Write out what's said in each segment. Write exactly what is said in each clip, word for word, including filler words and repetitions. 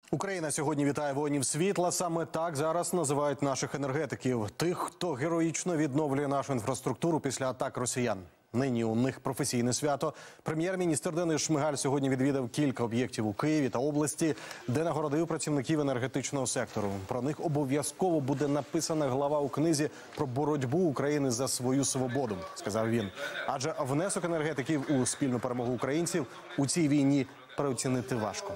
Україна сьогодні вітає воїнів світла. Саме так зараз називають наших енергетиків. Тих, хто героїчно відновлює нашу інфраструктуру після атак росіян. Нині у них професійне свято. Прем'єр-міністр Денис Шмигаль сьогодні відвідав кілька об'єктів у Києві та області, де нагородив працівників енергетичного сектору. Про них обов'язково буде написана глава у книзі про боротьбу України за свою свободу, сказав він. Адже внесок енергетиків у спільну перемогу українців у цій війні переоцінити важко.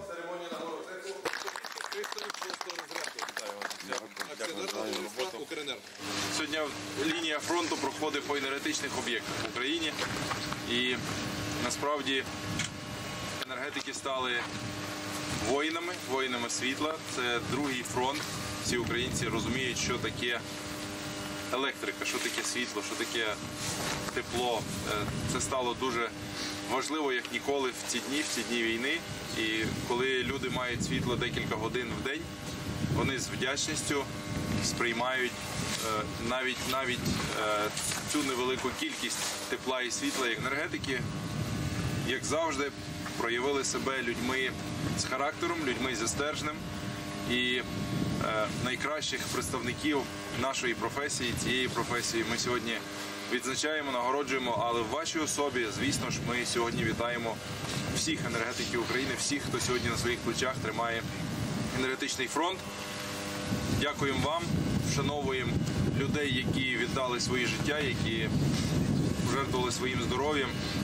Сьогодні лінія фронту проходить по енергетичних об'єктах в Україні. І насправді енергетики стали воїнами, воїнами світла. Це другий фронт. Всі українці розуміють, що таке електрика, що таке світло, що таке тепло. Це стало дуже важливо, як ніколи в ці дні, в ці дні війни. І коли люди мають світло декілька годин в день, вони з вдячністю сприймають навіть, навіть цю невелику кількість тепла і світла. Як енергетики, як завжди, проявили себе людьми з характером, людьми зі стержнем. І найкращих представників нашої професії, цієї професії ми сьогодні відзначаємо, нагороджуємо, але в вашій особі, звісно ж, ми сьогодні вітаємо всіх енергетиків України, всіх, хто сьогодні на своїх плечах тримає енергетичний фронт. Дякуємо вам, вшановуємо людей, які віддали свої життя, які пожертвували своїм здоров'ям